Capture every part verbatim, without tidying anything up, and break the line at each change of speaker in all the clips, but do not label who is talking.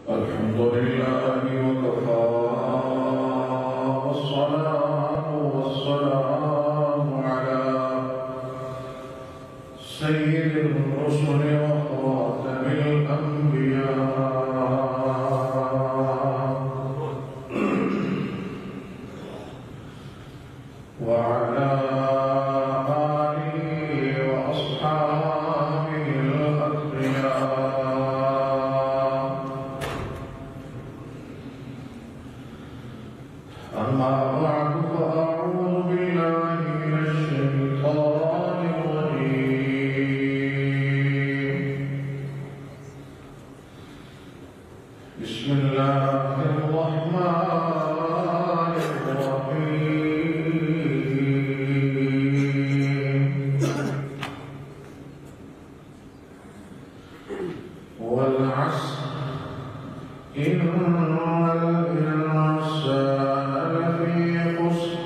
الحمد لله وكفى والصلاة والسلام على سيد الرسل وخاتم الأنبياء وعلى آله وأصحابه الأتقياء. أما بعد فأعوذ بالله من الشيطان الرجيم. بسم الله الرحمن الرحيم. والعصر إن الإنسان لفي خسر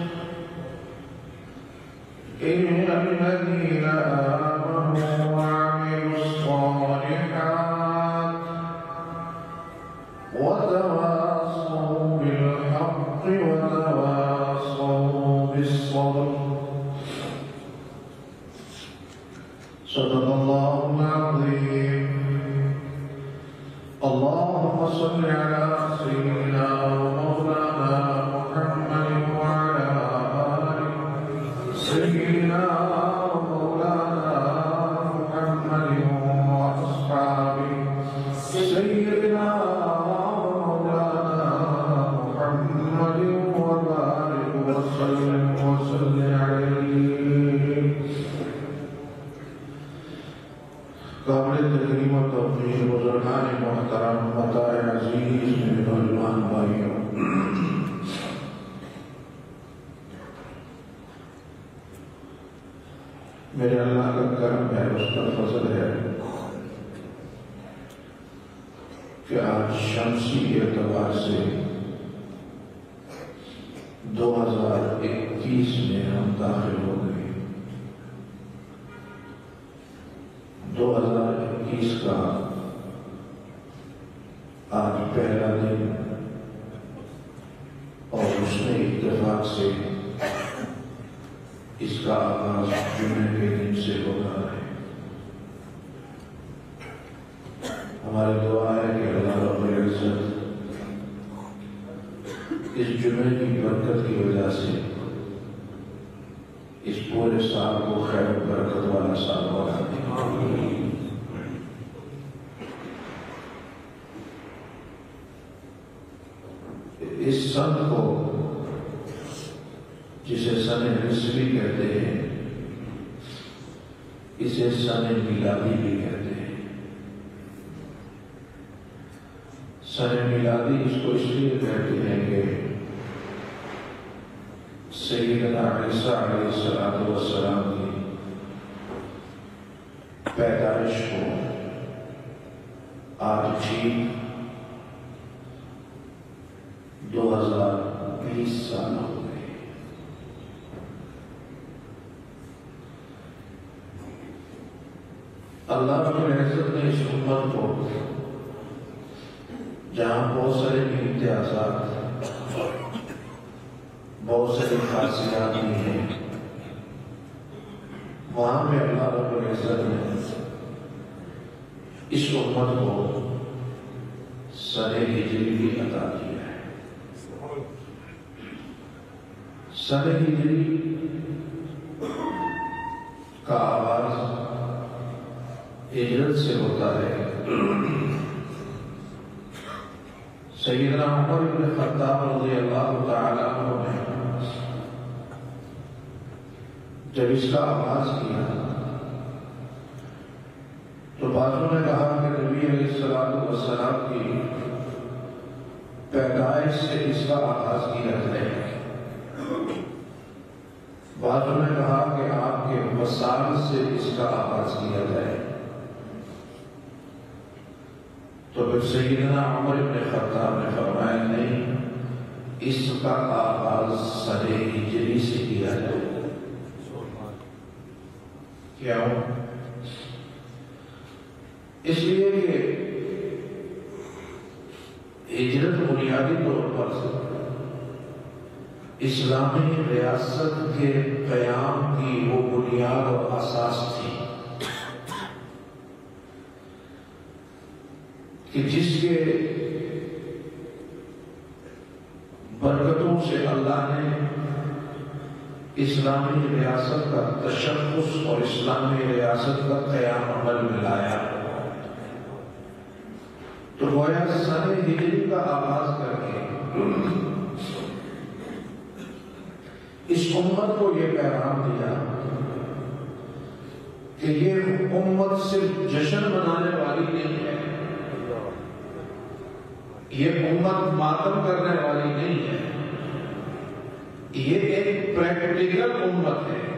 إلا الذين آمنوا وعملوا الصالحات وتواصوا بالحق وتواصوا بالصبر. صدق الله العظيم. اللهم صل على سيدنا ومولانا محمد وعلى آل سيدنا ومولانا محمد وأصحابه سيدنا ومولانا محمد وبارك وسلم وسلم عليه. قابل تکریم و توقیر بزرگان محترم مطاع عزیز نوجوان بھائیوں، میرے اللہ کا کرم ہے، اس کا فضل ہے کہ آج شمسی اعتبار سے دو ہزار اکیس میں ہم داخل ہو گئے. دو ہزار اکیس کا آج پہلا دن، اور اس میں اتفاق سے اس کا آغاز جمعے کے دن سے ہو رہا ہے. ہماری دعا ہے کہ اللہ رب العزت اس جمعے کی برکت کی وجہ سے اس پورے سال کو خیر و برکت والا سال بنا دے. اس سن کو جسے سن نسبی کہتے ہیں، اسے سن میلادی بھی کہتے ہیں. سن میلادی اس کو اس لیے کہتے ہیں کہ سیدنا عیسیٰ علیہ السلام کی پیدائش کو آج ٹھیک دو ہزار بیس سال ہو گئے. اللہ رب العزت نے اس امت کو جہاں بہت سارے امتیازات، بہت ساری خاصیات بھی ہیں، وہاں پہ اللہ رب العزت نے اس امت کو سن ہجری بھی عطا کیا ہے. سن ہجری کا آغاز ہجرت سے ہوتا ہے. سیدنا عمر بن خطاب رضی اللہ تعالیٰ عنہ نے جب اس کا آغاز کیا تو بعضوں نے کہا کہ نبی علیہ السلام کی پیدائش سے اس کا آغاز کیا جائے. بعضوں نے کہا کہ آپ کے وصال سے اس کا آغاز کیا جائے. تو پھر سیدنا عمر بن خطاب نے فرمایا نہیں، اس کا آغاز سن ہجری سے کیا جائے. کیا ہو؟ اس لیے کہ ہجرت بنیادی طور پر اسلامی ریاست کے قیام کی وہ بنیاد اور اساس تھی کہ جس کے برکتوں سے اللہ نے اسلامی ریاست کا تشخص اور اسلامی ریاست کا قیام عمل میں لایا. تو گویا سن ہجری کا آغاز کر کے اس امت کو یہ پیغام دیا کہ یہ امت صرف جشن منانے والی نہیں ہے، یہ امت ماتم کرنے والی نہیں ہے، یہ ایک پریکٹیکل امت ہے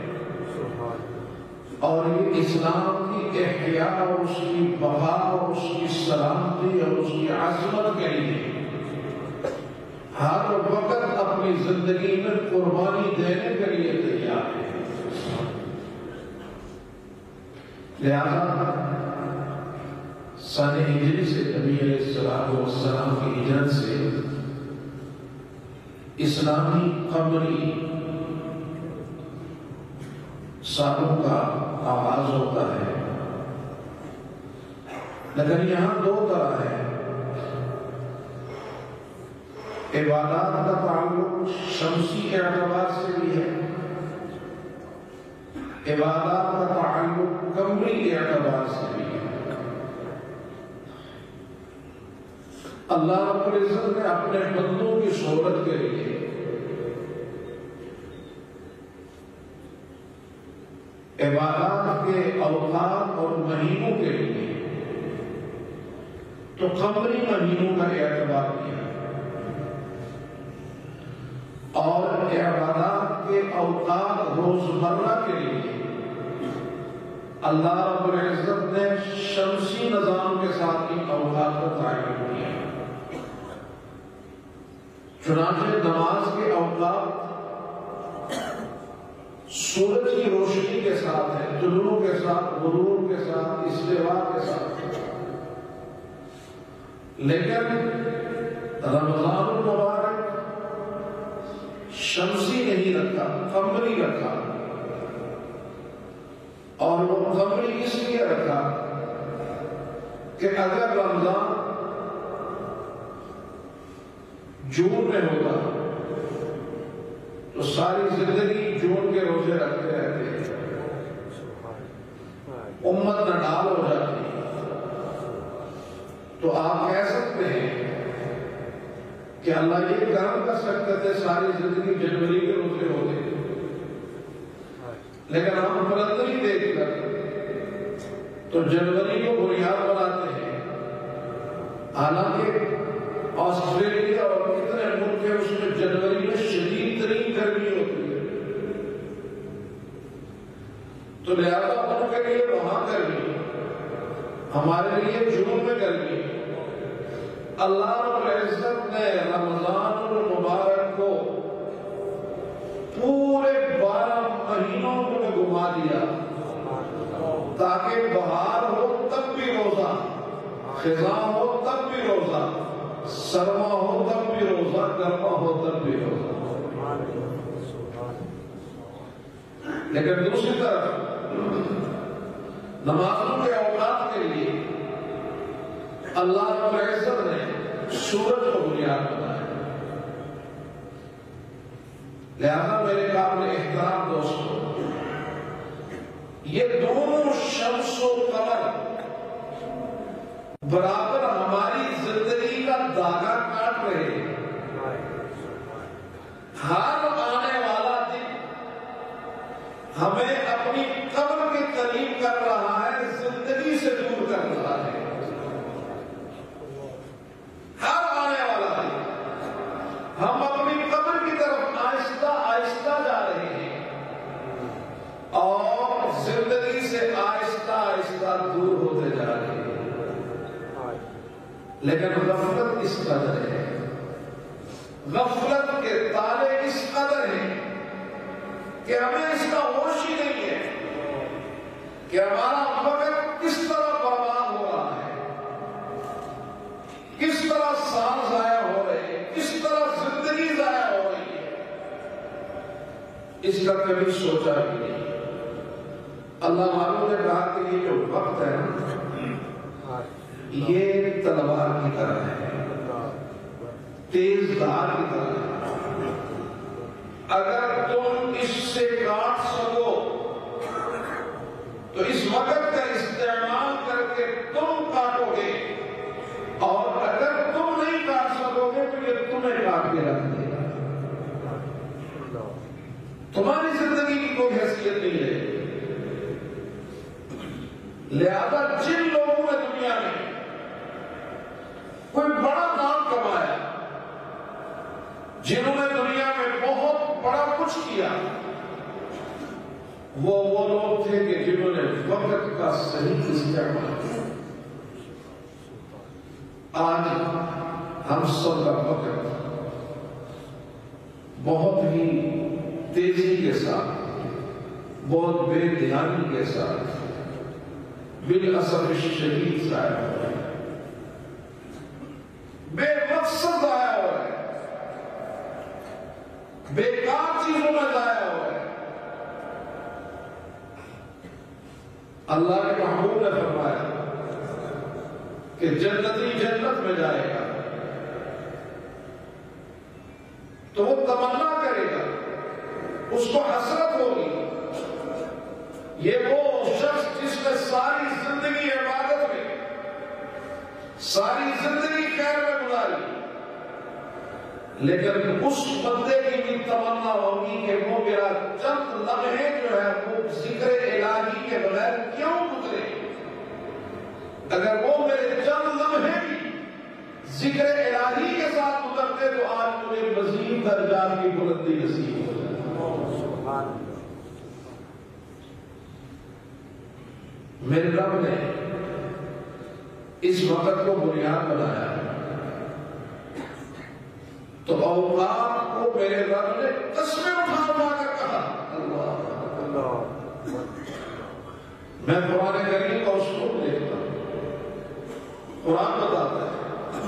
اور یہ اسلام کی احیاء اور اس کی بقا اور اس کی سلامتی اور اس کی عظمت کے لیے ہر وقت اپنی زندگی میں قربانی دینے کے لیے تیار ہے. لہذا سن ہجری سے نبی علیہ السلام کی ہجرت سے اسلامی قمری سالوں کا آغاز ہوتا ہے. لیکن یہاں دو طرح ہے. عبادات کا تعلق شمسی اعتبار سے بھی ہے، عبادات کا تعلق قمری اعتبار سے بھی ہے. اللہ رب العزت نے اپنے بندوں کی صحبت کے لیے عبادات کے اوقات اور مہینوں کے لیے تو قمری مہینوں کا اعتبار کیا اور عبادات کے اوقات روزمرہ کے لیے اللہ رب العزت نے شمسی نظام کے ساتھ ان اوقات کو تعین کیا. چنانچہ نماز کے اوقات سورج کی روشنی کے ساتھ ہے، طلوع کے ساتھ، غروب کے ساتھ، استوا کے ساتھ. لیکن رمضان المبارک شمسی نہیں رکھا، قمری رکھا. اور وہ قمری اس لیے رکھا کہ اگر رمضان جون میں ہوتا تو ساری زندگی جون کے روزے رکھتے رہتے، امت نڈال ہو جاتی. تو آپ کہہ سکتے ہیں کہ اللہ یہ کرم کر سکتے تھے ساری زندگی جنوری کے روزے ہوتے، لیکن ہم فروری دیکھ کر تو جنوری کو بنیاد بناتے ہیں. حالانکہ آسٹریلیا اور کتنے ملک ہیں اس میں جنوری میں شدید ترین گرمی ہوتی ہے، تو لہذا ان کے لیے وہاں گرمی، ہمارے لیے جون میں گرمی. اللہ رب العزت نے رمضان المبارک کو پورے بارہ مہینوں میں گھما دیا تاکہ بہار ہو تب بھی روزہ، خزاں ہو تب بھی روزہ، سرما ہو تب بھی روزہ، گرما ہو تب بھی روزہ. لیکن دوسری طرف نمازوں کے اوقات کے لیے اللہ رب العزت نے سورج کو بنیاد بنایا. لہذا میرے قابل احترام دوستوں، یہ دونوں شمس و قمر برابر ہماری زندگی کا داغا کاٹ رہے ہیں. ہر آنے والا دن ہمیں اپنی قبر کے قریب کر رہا ہے، زندگی سے دور کر رہا ہے. ہر آنے والا دن ہم اپنی قبر کی طرف آہستہ آہستہ جا رہے ہیں اور زندگی سے آہستہ آہستہ دور ہوتے جا رہے ہیں. لیکن غفلت اس قدر ہے، غفلت کے تالے اس قدر ہیں کہ ہمیں اس کا ہوش ہی نہیں ہے کہ ہمارا وقت کس طرح برباد ہو رہا ہے، کس طرح سال ضائع اس کا کبھی سوچا بھی نہیں. اللہ والوں نے کہا کہ یہ جو وقت ہے نا یہ تلوار کی طرح ہے، تیز دھار کی طرح ہے. اگر تم اس سے کاٹ سکو تو اس وقت کا استعمال کر کے تم کاٹو گے، اور اگر تم نہیں کاٹ سکو گے تو یہ تمہیں کاٹ کے رکھ دے گا. تمہاری زندگی کی کوئی حیثیت نہیں ہے. لہذا جن لوگوں نے دنیا میں کوئی بڑا نام کمایا، جنہوں نے دنیا میں بہت بڑا کچھ کیا، وہ وہ لوگ تھے کہ جنہوں نے وقت کا صحیح استعمال کیا. آج ہم سب کا وقت بہت ہی تیزی کے ساتھ، بہت بے دھیانی کے ساتھ بالاسف شدید ضائع ہو رہا ہے، بے مقصد ضائع ہو رہا ہے، بیکار چیزوں میں ضائع ہو رہا ہے. اللہ کے محبوب نے فرمایا کہ جنتی جنت میں جائے گا تو وہ تمنا کرے گا، اس کو حسرت ہوگی. یہ وہ شخص جس نے ساری زندگی عبادت میں، ساری زندگی خیر میں گزاری، لیکن اس بندے کی بھی تمنا ہوگی کہ وہ میرا چند لمحے جو ہے وہ ذکر الہی کے بغیر کیوں گزرے. اگر وہ میرے چند لمحے بھی ذکر الہی کے ساتھ گزرتے تو آج مجھے مزید درجات کی بلندی نصیب ہو جائے. میرے رب نے اس وقت کو بنیاد بنایا تو اوقات کو میرے رب نے قسمیں اٹھا اٹھا کر کہا. اللہ میں قرآن کریم کا اسلوب دیکھتا ہوں، قرآن بتاتا ہے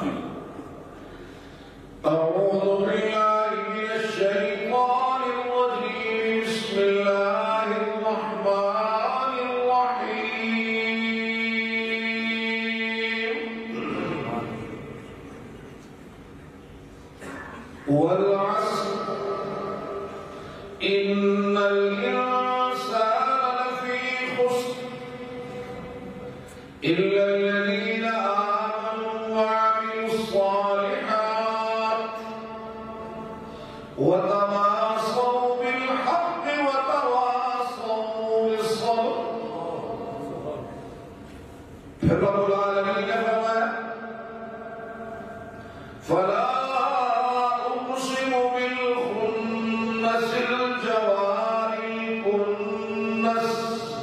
اعوذ باللہ من الشیطان الرجیم بسم اللہ الرحمن الرحیم والعصر ان الانسان لفی خسر الا الذین آمنوا وعملوا الصالحات وتواصوا بالحق وتواصوا بالصبر. پھر رب العالمین نے فرمایا فلا اقسم بالخنس الجوار الكنس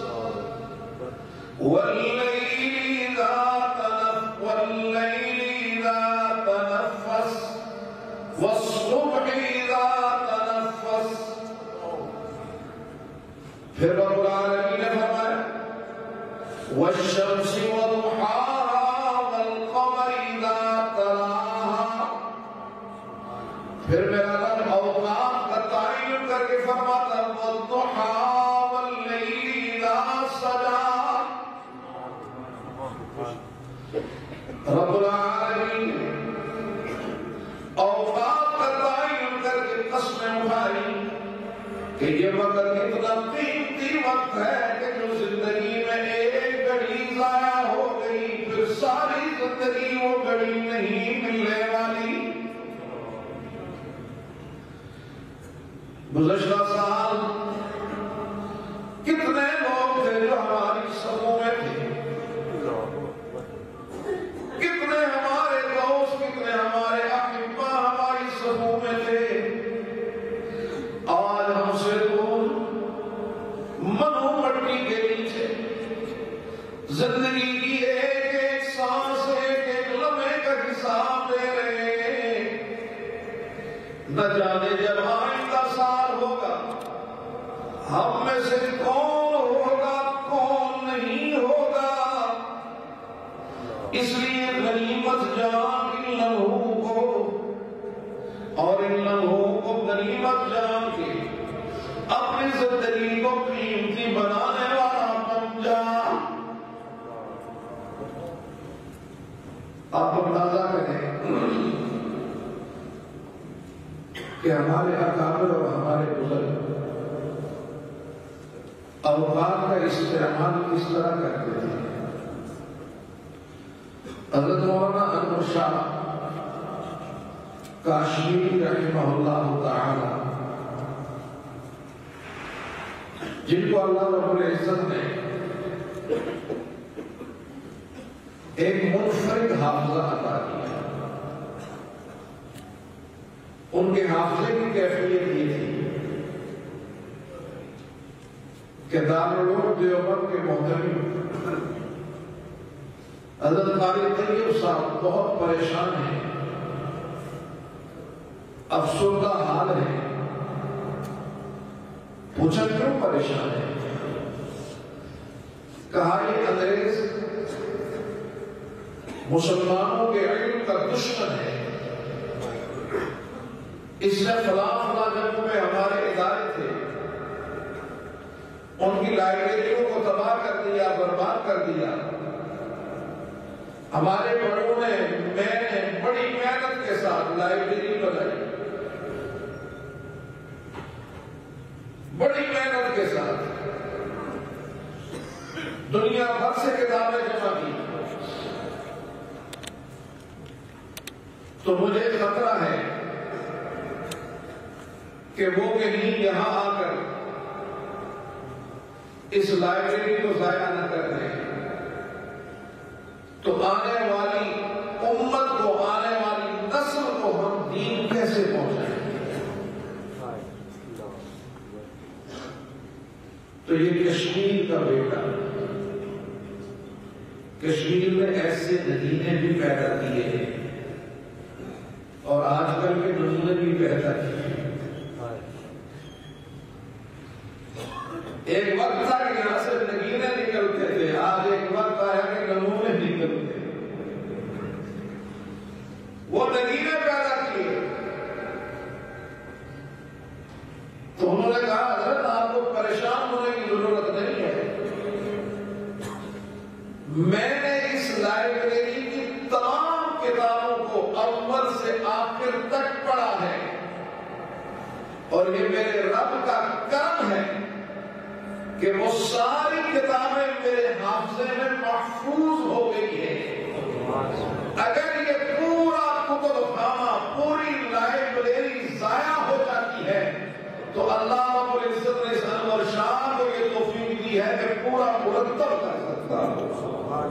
والليل اذا تنفس والليل اذا تنفس والصبح اذا تنفس. پھر رب العالمین نے فرمایا والشمس وضحاها والقمر اذا تلاها. پھر میرا رب اوقات کا تعین کر کے فرماتا والضحى والليل اذا سجى. رب العالمین اوقات کا تعین کر کے قسمیں اٹھائی کہ یہ وقت اتنا قیمتی وقت ہے کہ جو زندگی میں ایک گھڑی ضائع ہو گئی پھر ساری زندگی وہ گھڑی نہیں ملنے والی. گزشتہ سال کتنے لوگ تھے جو ہماری صفوں میں تھے، کتنے ہمارے دوست، کتنے ہمارے احبا ہماری صفوں میں تھے. آج ہم سے دور منو مٹی کے نیچے زندگی کی ایک ایک سانس، ایک ایک لمحے کا حساب دے رہے ہیں. نہ جانے جب آئندہ سال ہوگا ہم میں سے کون ہوگا کون نہیں ہوگا. اس لیے غنیمت جان ان لمحوں کو، اور ان لمحوں کو غنیمت جان کے زندگی کو قیمتی بنانے والا بن جا۔ آپ اندازہ کریں کہ ہمارے اکابر اور ہمارے بزرگ اوقات کا استعمال کس طرح کرتے تھے۔ حضرت مولانا انور شاہ کاشمیری رحمہ اللہ تعالی، جن کو اللہ رب العزت نے ایک منفرد حافظہ عطا کیا، ان کے حافظے کی کیفیت یہ تھی کہ دارالعلوم دیوبند کے محترم حضرت قاری طیب صاحب بہت پریشان ہیں، افسردہ حال ہے۔ پوچھا کیوں پریشان ہے؟ کہا یہ انگریز مسلمانوں کے علم کا دشمن ہے، اس نے فلاں فلاں جگہوں میں ہمارے ادارے تھے، ان کی لائبریریوں کو تباہ کر دیا، برباد کر دیا۔ ہمارے بڑوں نے میں نے بڑی محنت کے ساتھ لائبریری بنائی، بڑی محنت کے ساتھ دنیا بھر سے کتابیں جمع کی، تو مجھے خطرہ ہے کہ وہ کہیں یہاں آ کر اس لائبریری کو ضائع نہ کر دیں، تو آنے والی امت کو، آنے والی نسل کو ہم دین کیسے پہنچائیں؟ تو یہ کشمیر کا بیٹا، کشمیر میں ایسے نمونے بھی پیدا کیے ہیں اور آج کل کے نمونے بھی پیدا کیے ہیں۔ ایک وقت تھا کہ یہاں سے نگینے نکلتے تھے، آج ایک وقت آیا کہ نمونے نکلتے، وہ نگینے پیدا کیے۔ تو انہوں نے کہا حضرت آپ کو پریشان ہونے کی ضرورت نہیں ہے، میں نے اس لائبریری کی تمام کتابوں کو اول سے آخر تک پڑھا ہے، اور یہ میرے رب کا کرم ہے کہ وہ ساری کتابیں میرے حافظے میں محفوظ ہو گئی ہے۔ اگر یہ پورا کتب خانہ، پوری لائبریری ضائع ہو جاتی ہے تو اللہ رب العزت نے اس انور شاہ کو یہ توفیق دی ہے کہ پورا مرتب کر سکتا ہو۔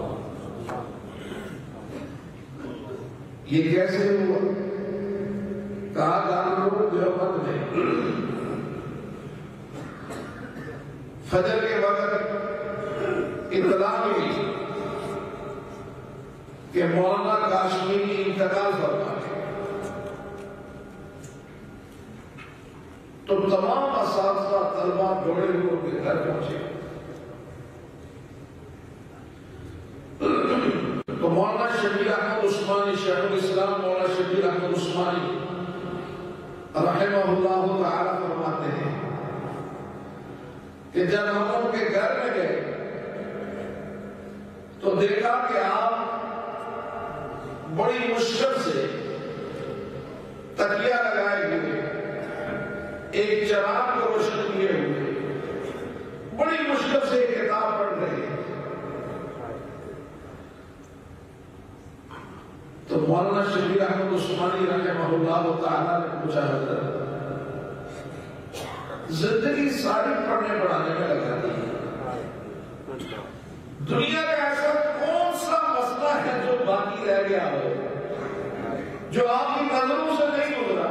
یہ کیسے ہوا؟ کہا دارالعلوم دیوبند میں فجر کے وقت اطلاع ملی کہ مولانا کاشمیری انتقال فرما گئے، تو تمام اساتذہ طلبہ دوڑے ہوئے ان کے گھر پہنچے، تو مولانا شبیر احمد عثمانی، شیخ الاسلام مولانا شبیر احمد عثمانی رحمہ اللہ تعالی فرماتے ہیں کہ جب ہم ان کے گھر میں گئے تو دیکھا کہ آپ بڑی مشکل سے تکیہ لگائے ہوئے، ایک چراغ کو روشن کیے ہوئے، بڑی مشکل سے ایک کتاب پڑھ رہے ہیں۔ تو مولانا شبیر احمد عثمانی رحمہ اللہ تعالیٰ نے پوچھا حضرت زندگی ساری پڑھنے پڑھانے میں لگا دی، دنیا کا ایسا کون سا مسئلہ ہے جو باقی رہ گیا ہو، جو آپ کی نظروں سے نہیں گزرا؟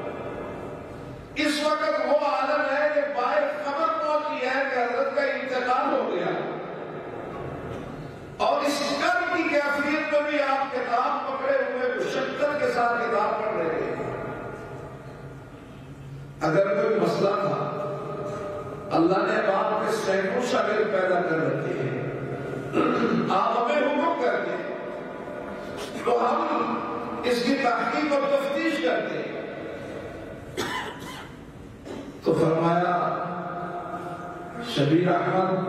اس وقت وہ عالم ہے کہ باہر خبر پہنچی ہے کہ حضرت کا انتقال ہو گیا، اور اس کرب کی کیفیت میں بھی آپ کتاب پکڑے ہوئے مشقت کے ساتھ کتاب پڑھ رہے ہیں۔ اگر کوئی مسئلہ تھا، اللہ نے آپ کے سینکڑوں شاگرد پیدا کر رکھے ہیں، آپ ہمیں حکم کرتے تو ہم اس کی تحقیق اور تفتیش کرتے۔ تو فرمایا شبیر احمد،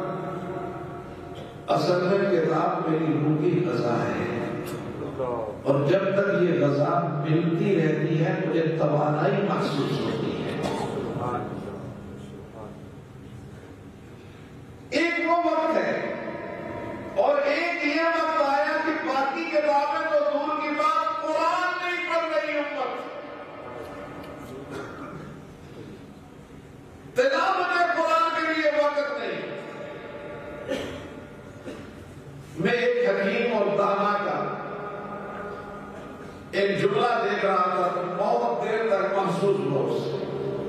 اصل میں کتاب میری روح کی غذا ہے، اور جب تک یہ غذا ملتی رہتی ہے مجھے توانائی محسوس ہوتی ہے۔ ایک وہ وقت ہے اور ایک یہ وقت آیا کہ باقی کتابیں تو دور کی بات، قرآن نہیں پڑھ رہی امت، تلاوت قرآن کے لیے وقت نہیں۔ میں ایک حکیم اور دانا کا ایک جملہ دیکھ رہا تھا تو بہت دیر تک محسوس ہوا اس سے،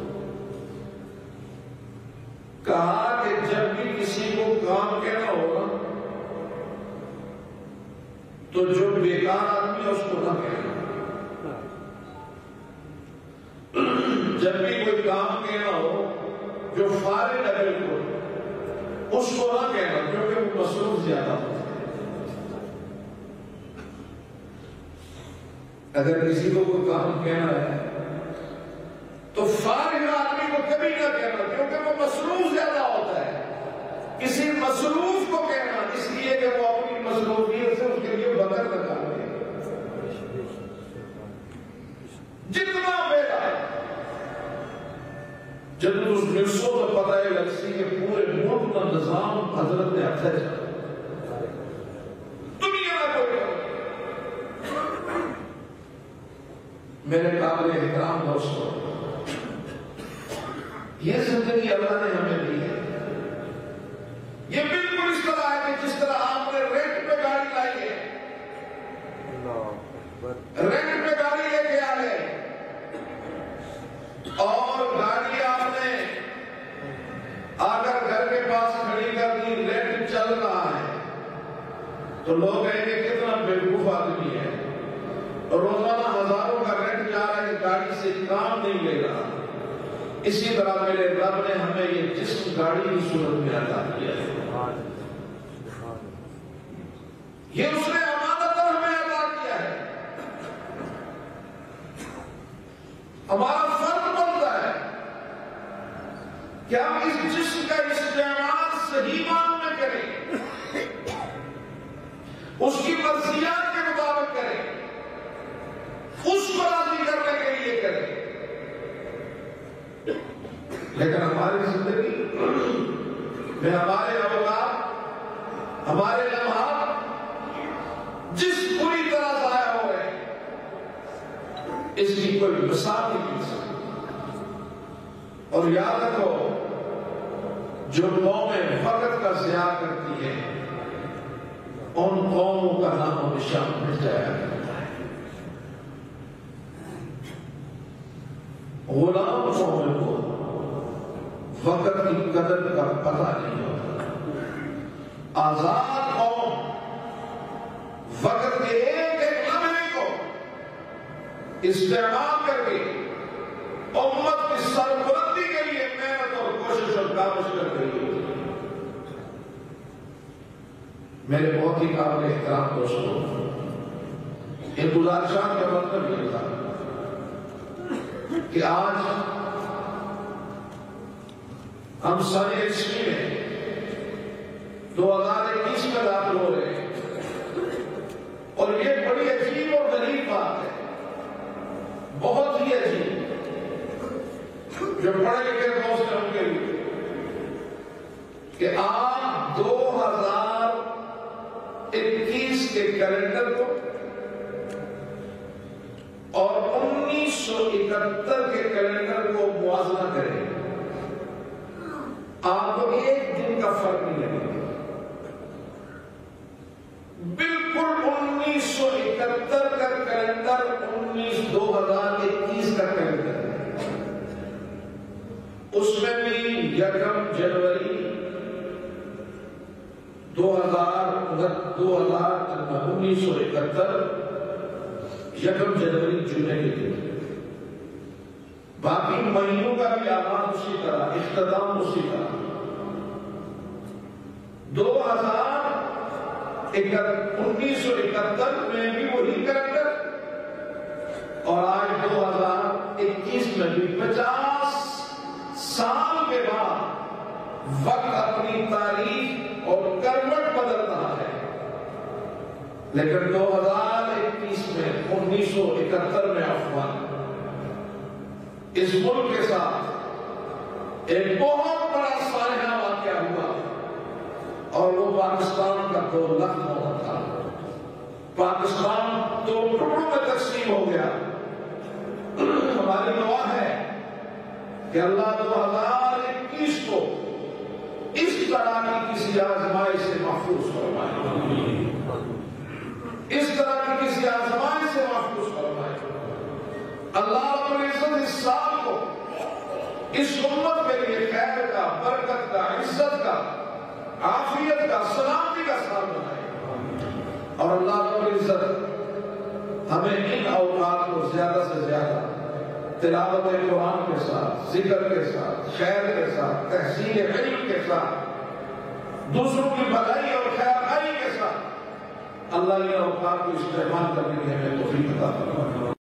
کہا کہ جب بھی کسی کو کام کہنا ہوگا تو جو بیکار آدمی ہے اس کو نہ کہنا، جب بھی کوئی کام کہنا ہو جو فارغ ہے بالکل اس کو نہ کہنا، کیونکہ وہ مصروف زیادہ ہوتا ہے۔ اگر کسی کو کوئی کام کہنا ہے تو فارغ آدمی کو کبھی نہ کہنا، کیونکہ وہ مصروف زیادہ ہوتا ہے۔ کسی مصروف کو کہنا اس لیے کہ وہ اپنی مصروفیت سے اس کے لیے وقت نکالے، جتنا بیٹا جب اس مرسوں میں پتہ ہے لگسی کہ پورے ملک کا نظام حضرت نے اٹھا جا دنیا نہ کوئی کرو۔ میرے قابل احترام دوستوں، یہ زندگی اللہ نے ہمیں دی ہے، یہ بالکل اس طرح ہے کہ جس طرح آپ نے رینٹ پہ گاڑی لائی ہے، رینٹ پہ گاڑی لے کے آئے اور گاڑی آپ نے آ کر گھر کے پاس کھڑی کر دی، رینٹ چل رہا ہے تو لوگ کہیں گے کتنا بیوقوف آدمی ہے، روزانہ ہزاروں کا رینٹ جا رہا ہے، گاڑی سے کام نہیں لے رہا۔ اسی طرح میرے رب نے ہمیں یہ جسم گاڑی کی صورت میں عطا کیا ہے، یہ اس نے امانت ہمیں عطا کیا ہے۔ ہمارا فرض بنتا ہے کہ ہم اس جسم کا استعمال صحیح معنوں میں کریں، اس کی مرضیات کے مطابق کریں، اس کو راضی کرنے کے لیے کریں۔ لیکن ہماری زندگی میں ہمارے اوقات، ہمارے لمحات جس بری طرح ضائع ہو رہے ہیں اس کی کوئی مثال نہیں مل سکتی۔ اور یاد رکھو، جو قومیں وقت کا ضیاع کرتی ہیں ان قوموں کا نام و نشان مٹ جایا کرتا ہے۔ غلام قوم کو وقت کی قدر کا پتہ نہیں ہوتا، آزاد قوم وقت کے ایک ایک لمحے کو استعمال کر کے امت کی سربلندی کے لیے محنت اور کوشش اور کاوش کر رہی ہوتی ہے۔ میرے بہت ہی قابل احترام دوستوں، ان گزارشات کا مطلب یہ تھا کہ آج ہم سال عیسوی میں دو ہزار اکیس میں داخل ہو رہے ہیں، اور یہ بڑی عجیب اور غریب بات ہے، بہت ہی عجیب، جو پڑھے لکھے دوست ہیں ان کے لیے، کہ آپ دو ہزار اکیس کے کیلنڈر کو اور انیس سو اکہتر کے کیلنڈر کو موازنہ کریں، آپ کو ایک دن کا فرق نہیں لگے گا۔ بالکل انیس سو اکہتر کا کیلنڈر انیس دو ہزار اکیس کا کیلنڈر ہے، اس میں بھی یکم جنوری دو ہزار دو ہزار انیس سو اکہتر یکم جنوری جمعے کے دن، باقی مہینوں کا بھی آغاز اسی طرح، اختتام اسی طرح۔ دو ہزار انیس سو اکہتر میں بھی وہی کیلنڈر، اور آج دو ہزار اکیس میں بھی پچاس سال کے بعد وقت اپنی تاریخ اور کروٹ بدل رہا ہے، لیکن دو ہزار اکیس میں انیس سو اکہتر میں افغان اس ملک کے ساتھ ایک بہت بڑا سانحہ واقعہ ہوا، اور وہ پاکستان کا دو لخت تھا۔ پاکستان دو ٹکڑوں میں تقسیم ہو گیا۔ ہماری دعا ہے کہ اللہ دو ہزار اکیس کو اس طرح کی کسی آزمائش سے محفوظ فرمائے، اس طرح کی کسی آزمائش سے محفوظ فرمائے۔ اللہ رب العزت اس سال کو اس امت کے لیے خیر کا، برکت کا، عزت کا، عافیت کا، سلامتی کا سال بنائے، اور اللہ رب العزت ہمیں ان اوقات کو زیادہ سے زیادہ تلاوت قرآن کے ساتھ، ذکر کے ساتھ، خیر کے ساتھ، تحصیل علم کے ساتھ، دوسروں کی بھلائی اور خیر خائی کے ساتھ اللہ ان اوقات کو استعمال کرنے کی ہمیں توفیق عطا فرمائے۔